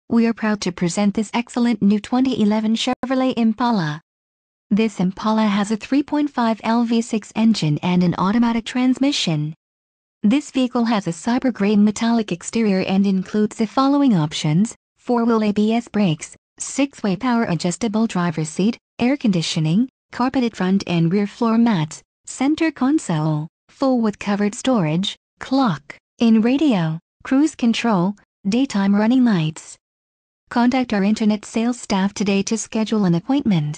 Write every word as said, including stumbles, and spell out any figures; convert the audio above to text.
We are proud to present this excellent new twenty eleven Chevrolet Impala. This Impala has a three point five liter V six engine and an automatic transmission. This vehicle has a cyber gray metallic exterior and includes the following options: four-wheel A B S brakes, six-way power adjustable driver's seat, air conditioning, carpeted front and rear floor mats, center console, full with covered storage, clock, in radio, cruise control, daytime running lights. Contact our internet sales staff today to schedule an appointment.